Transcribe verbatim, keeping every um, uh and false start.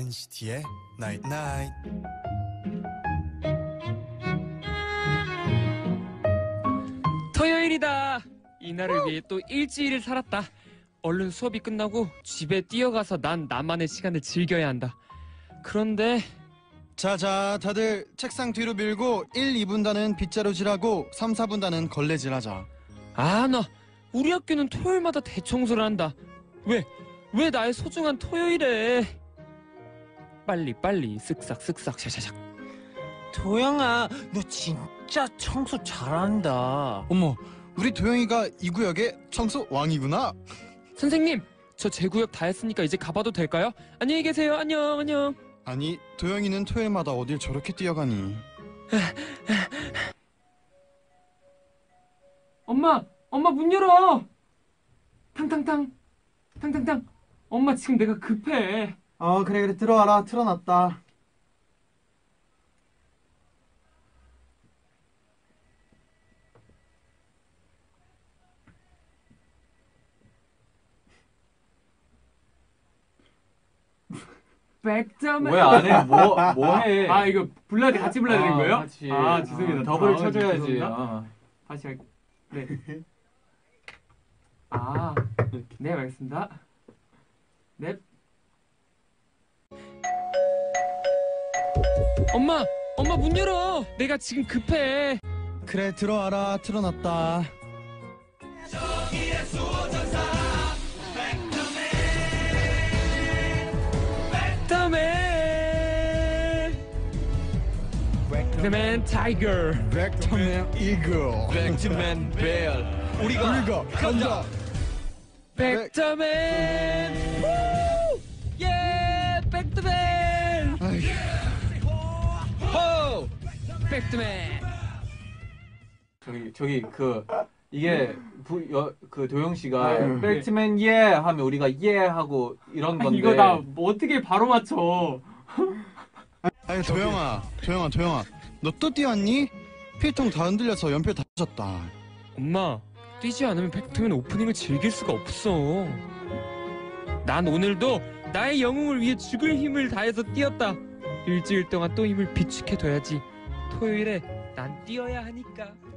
엔시티의 나잇 나잇. 토요일이다. 이날을 위해 또 일주일을 살았다. 얼른 수업이 끝나고 집에 뛰어가서 난 나만의 시간을 즐겨야 한다. 그런데 자자, 다들 책상 뒤로 밀고 일, 이 분단은 빗자루질하고 삼, 사 분단은 걸레질하자. 아, 나 우리 학교는 토요일마다 대청소를 한다. 왜? 왜 나의 소중한 토요일에? 빨리 빨리 쓱싹 쓱싹 샤샤샥. 도영아, 너 진짜 청소 잘한다. 어머, 우리 도영이가 이 구역의 청소 왕이구나. 선생님, 저 제 구역 다 했으니까 이제 가봐도 될까요? 안녕히 계세요. 안녕 안녕. 아니, 도영이는 토요일마다 어딜 저렇게 뛰어가니. 엄마, 엄마 문 열어. 탕탕탕, 탕탕탕. 엄마 지금 내가 급해. 어, 그래 그래, 들어와라. 틀어놨다. 백점에. 왜 안 해? 뭐, 뭐 해? 아, 이거 불러야 돼. 같이 불러야 되는 아, 거예요? 같이. 아, 죄송합니다. 아, 더블을 아, 쳐줘야지. 죄송합니다. 아. 다시 할. 네. 아, 네, 알겠습니다. 네. 엄마, 엄마 문 열어. 내가 지금 급해. 그래, 들어와라. 틀어놨다. 백터맨, 백터맨 타이거, 백터맨 이글. 백트맨 벨. 우리가 우리가 간다. 백터맨. 후! 예, 백터맨. 아휴. 호! 백터맨. 저기 저기 그 이게 부, 여, 그 도영 씨가 아유. 백트맨 예 하면 우리가 예 하고 이런 건데. 이거 나 뭐 어떻게 바로 맞춰? 아니, 도영아, 도영아, 도영아. 너 또 뛰었니? 필통 다 흔들려서 연필 다 젖었다. 엄마, 뛰지 않으면 백터맨 오프닝을 즐길 수가 없어. 난 오늘도 나의 영웅을 위해 죽을 힘을 다해서 뛰었다. 일주일 동안 또 힘을 비축해둬야지. 토요일에 난 뛰어야 하니까.